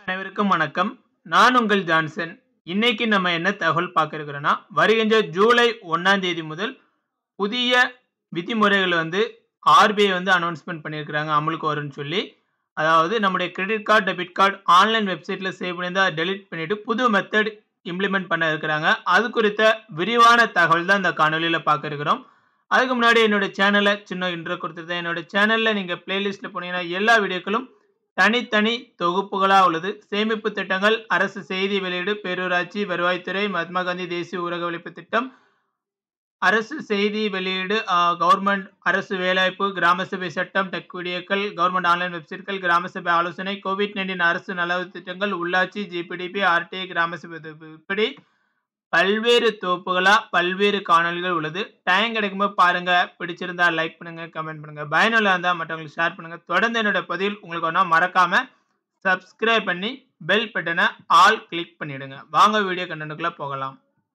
அனைவருக்கும் வணக்கம். நான் உங்கள் ஜான்சன். இன்னைக்கு நம்ம என்ன தகவல் பார்க்க இருக்கிறோம்னா, வருகின்ற ஜூலை 1ஆம் தேதி முதல் புதிய விதிமுறைகள் ஆர்பிஐ அனௌன்ஸ்மென்ட் பண்ணியிருக்கிறாங்க. அமலுக்கு வரும்னு சொல்லி. அதாவது நம்முடைய credit card, debit card online வெப்சைட்ல சேவ் பண்ணியிருந்தா டெலீட் பண்ணிட்டு புது மெத்தட் இம்ப்ளிமெண்ட் பண்ண இருக்கிறாங்க. அது குறித்த விரிவான தகவல் தான் இந்த காணொளியில பார்க்க இருக்கிறோம். அதுக்கு முன்னாடி என்னோட சேனலை சின்ன இன்ட்ரோ கொடுத்துருந்தேன். என்னோட சேனல்ல நீங்க பிளேலிஸ்ட்ல போனீங்கன்னா எல்லா வீடியோக்களும் தனித்தனி தொகுப்புகளா உள்ளது. சேமிப்பு திட்டங்கள், அரசு செய்தி வெளியீடு, பேரூராட்சி, வருவாய்த்துறை, மகாத்மா காந்தி தேசிய ஊரக உழைப்பு திட்டம், அரசு செய்தி வெளியீடு, கவர்மெண்ட் அரசு வேலைவாய்ப்பு, கிராம சபை சட்டம், டெக் வீடியோக்கள், கவர்மெண்ட் ஆன்லைன் வெப்சைட்கள், கிராம சபை ஆலோசனை, கோவிட்-19 அரசு நலவு திட்டங்கள், உள்ளாட்சி, ஜிபிடிபி, ஆர்டிஐ, கிராம சபை இப்படி பல்வேறு தொகுப்புகளா பல்வேறு காணொளிகள் உள்ளது. டைம் கிடைக்கும்போது பாருங்க. பிடிச்சிருந்தா லைக் பண்ணுங்க, கமெண்ட் பண்ணுங்க. பயனுள்ள இருந்தா மற்றவங்களுக்கு ஷேர் பண்ணுங்க. தொடர்ந்து என்னோட பதிவில் உங்களுக்கு ஒன்றா மறக்காம சப்ஸ்கிரைப் பண்ணி பெல் பட்டனை ஆல் கிளிக் பண்ணிடுங்க. வாங்க வீடியோ கண்டென்ட்குள்ள போகலாம்.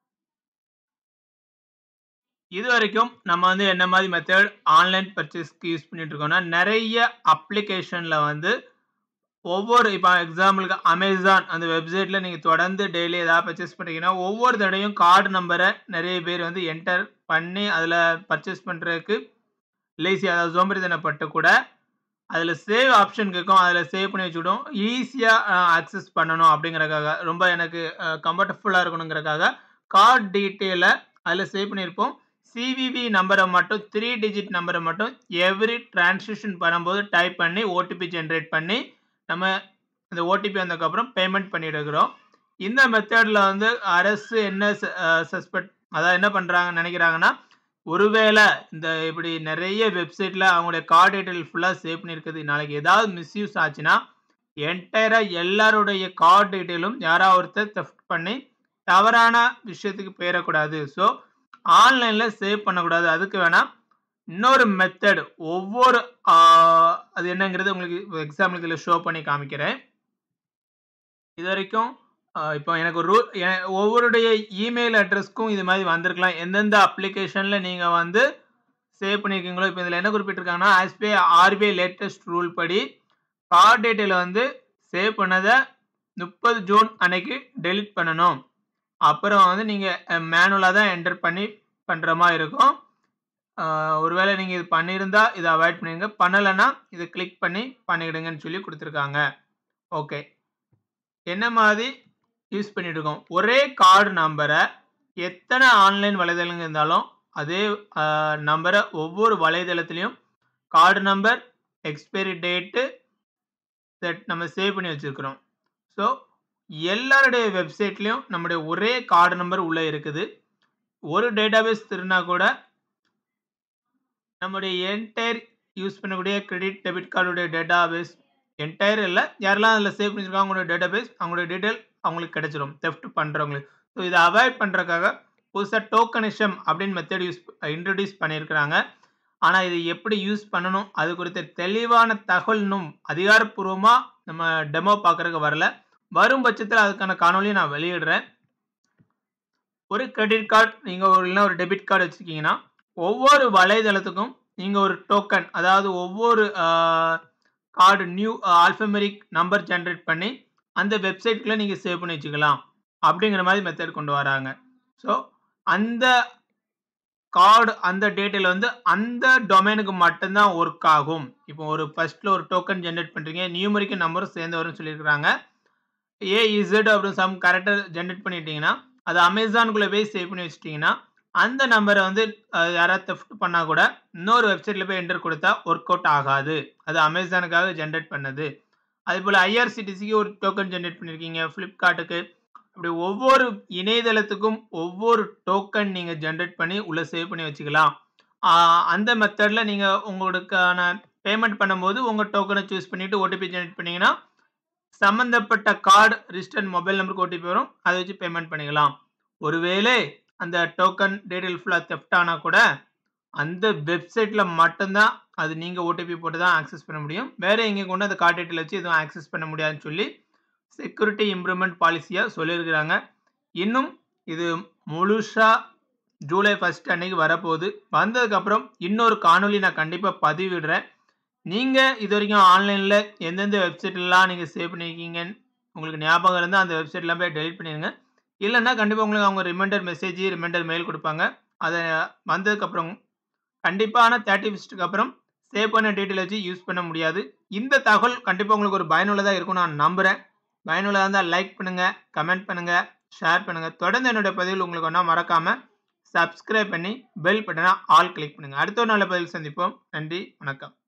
இது வரைக்கும் நம்ம என்ன மாதிரி மெத்தட் ஆன்லைன் பர்ச்சேஸ்க்கு யூஸ் பண்ணிட்டு இருக்கோம்னா, நிறைய அப்ளிகேஷன்ல ஒவ்வொரு இப்போ எக்ஸாம்பிளுக்கு அமேசான் அந்த வெப்சைட்ல நீங்க தொடர்ந்து டெய்லி ஏதாவது பர்ச்சேஸ் பண்ணீங்கன்னா ஒவ்வொரு தடையும் கார்டு நம்பரை நிறைய பேர் என்டர் பண்ணி அதில் பர்ச்சேஸ் பண்ணுறதுக்கு லேசி, அதாவது சோம்பேறித்தனப்பட்டு கூட அதில் சேவ் ஆப்ஷன் கேட்கும். அதில் சேவ் பண்ணி வச்சுக்கிடும். ஈஸியாக ஆக்சஸ் பண்ணணும் அப்படிங்கிறக்காக, ரொம்ப எனக்கு கம்ஃபர்டபுளாக இருக்கணுங்கிறக்காக கார்டு டீட்டெயிலை அதில் சேவ் பண்ணியிருப்போம். சிவிவி நம்பரை மட்டும் 3 டிஜிட் நம்பரை மட்டும் எவ்ரி டிரான்சாக்ஷன் பண்ணும்போது டைப் பண்ணி ஓடிபி ஜென்ரேட் பண்ணி நம்ம இந்த ஓடிபி வந்ததுக்கப்புறம் பேமெண்ட் பண்ணிடுகிறோம். இந்த மெத்தடில் அரசு என்ன சஸ்பெக்ட், அதாவது என்ன பண்ணுறாங்கன்னு நினைக்கிறாங்கன்னா, ஒருவேளை இந்த இப்படி நிறைய வெப்சைட்டில் அவங்களுடைய கார்டு டீட்டெயில் ஃபுல்லாக சேவ் பண்ணியிருக்குது, நாளைக்கு ஏதாவது மிஸ்யூஸ் ஆச்சுன்னா என்டையராக எல்லாருடைய கார்டு டீட்டெயிலும் யாராவது ஒருத்தர் தெஃப்ட் பண்ணி தவறான விஷயத்துக்கு போயிடக்கூடாது. ஸோ ஆன்லைனில் சேவ் பண்ணக்கூடாது. அதுக்கு வேணால் இன்னொரு மெத்தட் ஒவ்வொரு அது என்னங்கிறது உங்களுக்கு எக்ஸாம்பிளுக்கு இதில் ஷோ பண்ணி காமிக்கிறேன். இது வரைக்கும் இப்போ எனக்கு ஒரு ஒவ்வொருடைய இமெயில் அட்ரஸ்க்கும் இது மாதிரி வந்திருக்கலாம். எந்தெந்த அப்ளிகேஷனில் நீங்கள் சேவ் பண்ணியிருக்கீங்களோ, இப்போ இதில் என்ன குறிப்பிட்டிருக்காங்கன்னா, ஆர்பிஐ லேட்டஸ்ட் ரூல் படி கார்டு டீட்டெயில் சேவ் பண்ணதை 30 ஜூன் அன்னைக்கு டெலிட் பண்ணணும். அப்புறம் நீங்கள் மேனுவலாக தான் என்டர் பண்ணி பண்ணுற மாதிரி இருக்கும். ஒருவேளை நீங்கள் இது பண்ணியிருந்தா இதை அவாய்ட் பண்ணிடுங்க, பண்ணலைன்னா இதை கிளிக் பண்ணி பண்ணிவிடுங்கன்னு சொல்லி கொடுத்துருக்காங்க. ஓகே, என்ன மாதிரி யூஸ் பண்ணிட்டு இருக்கோம்? ஒரே கார்டு நம்பரை எத்தனை ஆன்லைன் வலைதளங்கள் இருந்தாலும் அதே நம்பரை ஒவ்வொரு வலைதளத்துலையும் கார்டு நம்பர், எக்ஸ்பைரி டேட்டு நம்ம சேவ் பண்ணி வச்சுருக்கிறோம். ஸோ எல்லாருடைய வெப்சைட்லேயும் நம்முடைய ஒரே கார்டு நம்பர் உள்ளே இருக்குது. ஒரு டேட்டாபேஸ் திருனா கூட நம்முடைய என்டையர் யூஸ் பண்ணக்கூடிய கிரெடிட் டெபிட் கார்டுடைய டேட்டாபேஸ் என்டையர் இல்லை, யாரெல்லாம் அதில் சேவ் பண்ணியிருக்காங்க அவங்களோட டேட்டாபேஸ், அவங்களோட டீட்டெயில் அவங்களுக்கு கிடைச்சிடும் தெஃப்ட் பண்ணுறவங்களுக்கு. ஸோ இதை அவாய்ட் பண்ணுறதுக்காக புதுசாக டோக்கனிசம் அப்படின்னு மெத்தட் இன்ட்ரடியூஸ் பண்ணியிருக்கிறாங்க. ஆனால் இது எப்படி யூஸ் பண்ணணும் அது குறித்த தெளிவான தகவல் இன்னும் அதிகாரப்பூர்வமாக நம்ம டெமோ பார்க்குறதுக்கு வரல. வரும் பட்சத்தில் அதுக்கான காணொலியை நான் வெளியிடுறேன். ஒரு கிரெடிட் கார்டு நீங்கள் இல்லைன்னா ஒரு டெபிட் கார்டு வச்சுருக்கீங்கன்னா ஒவ்வொரு வலைதளத்துக்கும் நீங்கள் ஒரு டோக்கன், அதாவது ஒவ்வொரு card new alphanumeric number generate பண்ணி அந்த வெப்சைட்குள்ளே நீங்கள் சேவ் பண்ணி வச்சுக்கலாம் அப்படிங்கிற மாதிரி மெத்தட் கொண்டு வராங்க. ஸோ அந்த கார்டு அந்த டேட்டில் அந்த டொமைனுக்கு மட்டும்தான் ஒர்க் ஆகும். இப்போ ஒரு ஃபர்ஸ்ட்டில் ஒரு டோக்கன் ஜென்ரேட் பண்ணுறீங்க, நியூமரிக் நம்பரும் சேர்ந்து வரும்னு சொல்லியிருக்கிறாங்க. ஏஇசட் அப்படின்னு சம் கரெக்டாக ஜென்ரேட் பண்ணிட்டீங்கன்னா அது அமேசானுக்குள்ளே போய் சேவ் பண்ணி வச்சுட்டிங்கன்னா அந்த நம்பரை யாராவது தெஃப்ட் பண்ணால் கூட இன்னொரு வெப்சைட்டில் போய் என்டர் கொடுத்தா ஒர்க் அவுட் ஆகாது. அது அமேசானுக்காக ஜென்ரேட் பண்ணது. அதுபோல் ஐஆர்சிடிசிக்கு ஒரு டோக்கன் ஜென்ரேட் பண்ணியிருக்கீங்க, ஃப்ளிப்கார்ட்டுக்கு, அப்படி ஒவ்வொரு இணையதளத்துக்கும் ஒவ்வொரு டோக்கன் நீங்கள் ஜென்ரேட் பண்ணி உள்ளே சேவ் பண்ணி வச்சுக்கலாம். அந்த மெத்தடில் நீங்கள் உங்களுக்கான பேமெண்ட் பண்ணும்போது உங்கள் டோக்கனை சூஸ் பண்ணிவிட்டு ஓடிபி ஜென்ரேட் பண்ணிங்கன்னா சம்மந்தப்பட்ட கார்டு ரிஜிஸ்டர்ட் மொபைல் நம்பருக்கு ஓடிபி வரும், அதை வச்சு பேமெண்ட் பண்ணிக்கலாம். ஒருவேளை அந்த டோக்கன் டீட்டெயில் ஃபுல்லாக தெஃப்ட் ஆனால் கூட அந்த வெப்சைட்டில் மட்டும்தான் அது நீங்கள் ஓடிபி போட்டு தான் ஆக்சஸ் பண்ண முடியும். வேறு எங்கே கொண்டு அந்த கார்டு டீட்டெயில் வச்சு எதுவும் ஆக்சஸ் பண்ண முடியாதுன்னு சொல்லி செக்யூரிட்டி இம்ப்ரூவ்மெண்ட் பாலிசியாக சொல்லியிருக்கிறாங்க. இன்னும் இது முழுசாக ஜூலை 1 அன்னைக்கு வரப்போகுது. வந்ததுக்கப்புறம் இன்னொரு காணொலி நான் கண்டிப்பாக பதிவிடுறேன். நீங்கள் இது வரைக்கும் ஆன்லைனில் எந்தெந்த வெப்சைட்லாம் நீங்கள் சேவ் பண்ணியிருக்கீங்க, உங்களுக்கு ஞாபகம் இருந்தா அந்த வெப்சைட்லாம் போய் டெலீட் பண்ணிருங்க. இல்லன்னா கண்டிப்பா உங்களுக்கு அவங்க ரிமைண்டர் மெசேஜ், ரிமைண்டர் மெயில் குடுப்பாங்க. அத வந்ததுக்கப்புறம் கண்டிப்பா ஆனா 31க்கு அப்புறம் சேவ் பண்ண டீட்டெயில் வச்சு யூஸ் பண்ண முடியாது. இந்த தகவல் கண்டிப்பா உங்களுக்கு ஒரு பயனுள்ளதா இருக்கும்னு நான் நம்புறேன். பயனுள்ளதா இருந்தா லைக் பண்ணுங்க, கமெண்ட் பண்ணுங்க, ஷேர் பண்ணுங்க. தொடர்ந்து என்னுடைய பதிவுகள் உங்களுக்கு ஒண்ணா மறக்காம சப்ஸ்கிரைப் பண்ணி பெல் பட்டன ஆல் கிளிக் பண்ணுங்க. அடுத்த ஒரு நல்ல பதிவில் சந்திப்போம். நன்றி, வணக்கம்.